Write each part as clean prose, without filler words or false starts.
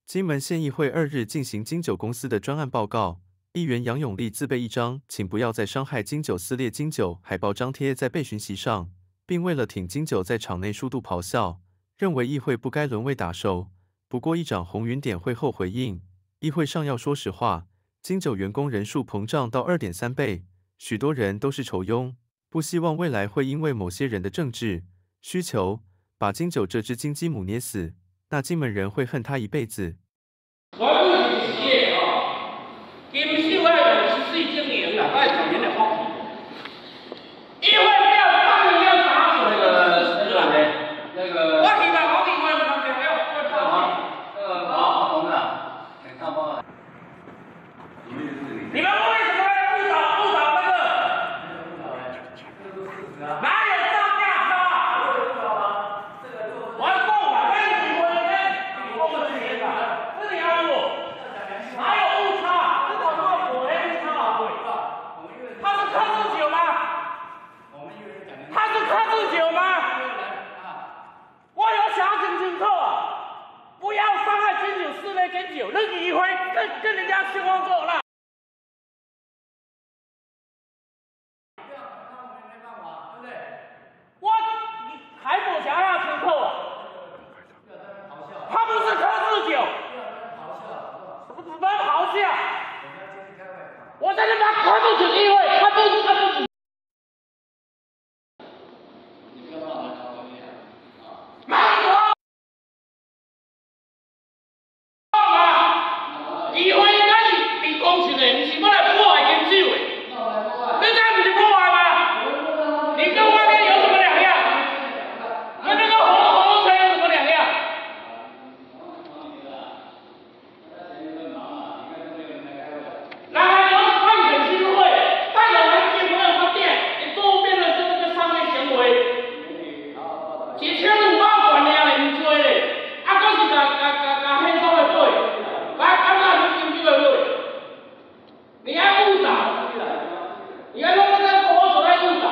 金门县议会2日进行金酒公司的专案报告，议员杨永利自备一张“请不要再伤害金酒撕裂金酒”海报张贴在备询席上，并为了挺金酒在场内数度咆哮，认为议会不该沦为打手。不过议长洪云典会后回应，议会上要说实话，金酒员工人数膨胀到2.3倍，许多人都是酬庸，不希望未来会因为某些人的政治需求，把金酒这只金鸡母捏死，那金门人会恨他一辈子。 我不是企业哦，金秀爱用持续经营啦，爱经营的方式。议会不要放一样打水那个，我希望我议会不能这样，我放弃。 好，董事长，请上报告。 你们为什么要误导那个？哪有造价差？我供了，跟你婚姻，你供了钱了，这里要我，哪有误差？这广告果然误差好贵。他是克制酒吗？他是克制酒吗？我有想清楚啊，不要伤害金酒撕裂金酒，那你会跟人家情况过了。你还不想要吃透啊？他不是克制酒，不能咆哮。我在那边克制酒议会，他不是。议会应该是被公信的，不是要来破坏金酒的。你这不是破坏吗？你跟外面有什么两样？跟那个红尘有什么两样？哪有判选机会？代表人进不能发电，你周边的这个商业行为，1500万了，你做嘞，啊，搁是甲黑手的对，敢拿你金酒的对，你还误导，你还弄那个国手来误导。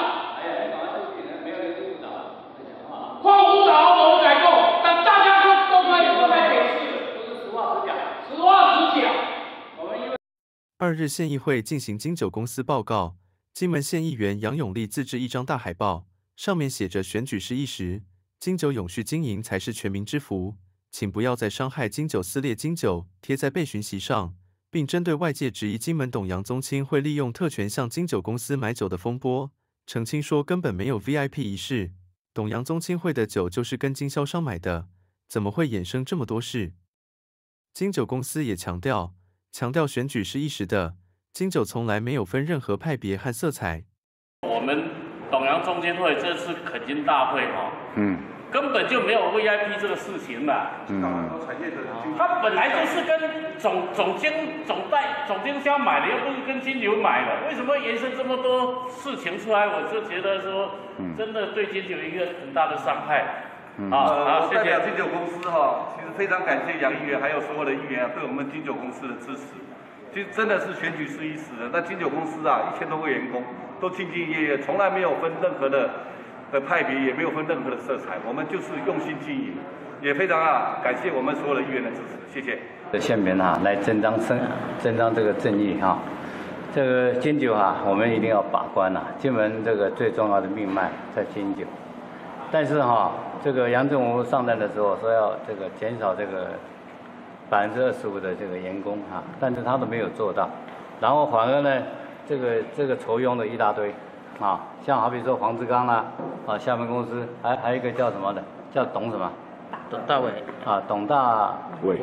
况误导我改过，但大家都可以都来解释，都是实话实讲，实话实讲。 2日县议会进行金酒公司报告，金门县议员杨永利自制一张大海报，上面写着“选举是一时，金酒永续经营才是全民之福，请不要再伤害金酒撕裂金酒”贴在备询席上，并针对外界质疑金门董杨宗钦会利用特权向金酒公司买酒的风波，澄清说根本没有 VIP 仪式。董杨宗钦会的酒就是跟经销商买的，怎么会衍生这么多事？金酒公司也强调选举是一时的，金酒从来没有分任何派别和色彩。 我们董杨宗钦会这次垦金大会根本就没有 VIP 这个事情嘛。他本来就是跟总经销买的，又不是跟金酒买的，为什么会延伸这么多事情出来？我就觉得说，真的对金酒一个很大的伤害。 我代表金酒公司其实非常感谢杨议员还有所有的议员对我们金酒公司的支持。其实真的是选举是一时的，那金酒公司1000多个员工都兢兢业业，从来没有分任何的派别，也没有分任何的色彩，我们就是用心经营，也非常感谢我们所有的议员的支持，谢谢。 县民来伸张这个正义这个金酒我们一定要把关金门这个最重要的命脉在金酒，但是这个杨政武上任的时候说要这个减少这个25%的这个员工但是他都没有做到，然后反而呢这个酬庸的一大堆像好比说黄志刚厦门公司还有一个叫什么的，叫董什么？ 董大伟董大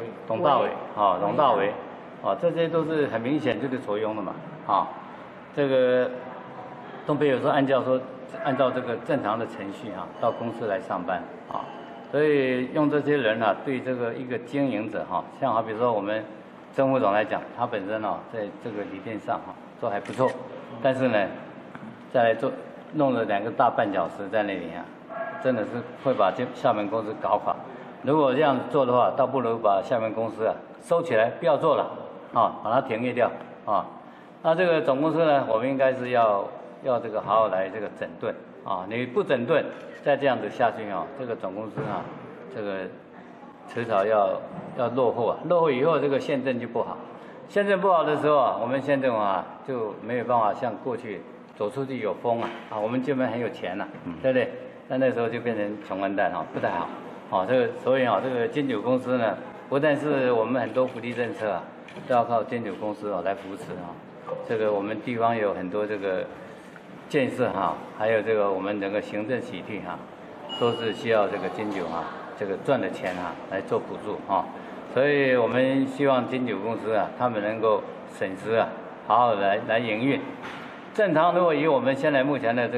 伟这些都是很明显就是酬庸的嘛这个都没有说按照这个正常的程序到公司来上班所以用这些人对这个一个经营者像好比说我们曾副总来讲，他本身在这个理念上做还不错，但是呢再来做弄了2个大半小时在那里真的是会把厦门公司搞垮。如果这样做的话，倒不如把厦门公司收起来，不要做了把它停业掉那这个总公司呢，我们应该是要这个好好来这个整顿你不整顿，再这样子下去这个总公司迟早要落后啊，落后以后这个县政就不好，县政不好的时候啊，我们县政啊就没有办法像过去走出去有风啊，我们金门很有钱呐，对不对？但那时候就变成穷完蛋不太好，这个所以这个金酒公司呢，不但是我们很多福利政策啊，都要靠金酒公司来扶持这个我们地方有很多这个建设还有这个我们整个行政喜剧都是需要这个金酒这个赚的钱来做补助所以我们希望金酒公司他们能够审时好好来营运。正常如果以我们现在目前的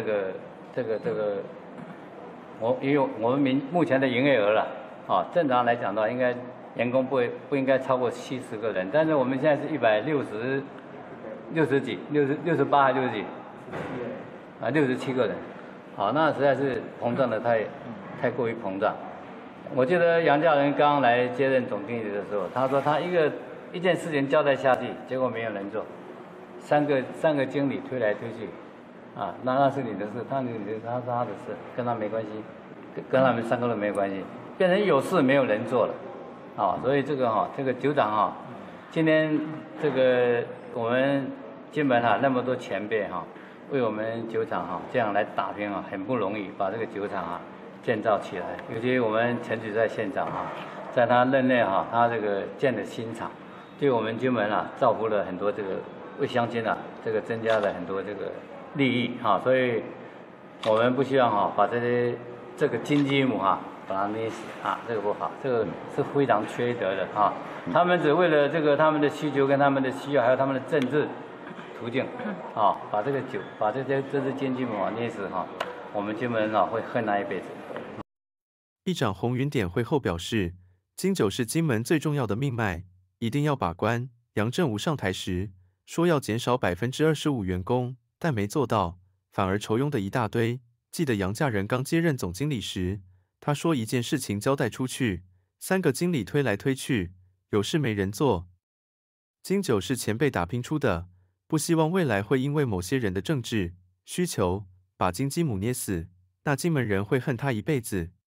以我们目前的营业额了正常来讲的话，应该员工不应该超过70个人，但是我们现在是68还60几，67个人，那实在是膨胀的太过于膨胀。我记得杨家人刚来接任总经理的时候，他说他一件事情交代下去，结果没有人做，3个经理推来推去，那是你的事，他是他的事，跟他没关系，跟他们3个都没关系，变成有事没有人做了，所以这个酒厂今天这个我们金门那么多前辈为我们酒厂这样来打拼很不容易，把这个酒厂建造起来。尤其我们陈局在县长在他任内他这个建的新厂，对我们金门造福了很多这个为乡亲这个增加了很多这个利益所以我们不希望把这个金鸡母把它捏死这个不好，这个是非常缺德的他们只为了这个他们的需求跟他们的需要，还有他们的政治途径把这个酒把这只金鸡母捏死我们金门人会恨他一辈子。 议长洪云典会后表示，金酒是金门最重要的命脉，一定要把关。杨振武上台时说要减少25%员工，但没做到，反而酬庸的一大堆。记得杨家人刚接任总经理时，他说一件事情交代出去，3个经理推来推去，有事没人做。金酒是前辈打拼出的，不希望未来会因为某些人的政治需求把金鸡母捏死，那金门人会恨他一辈子。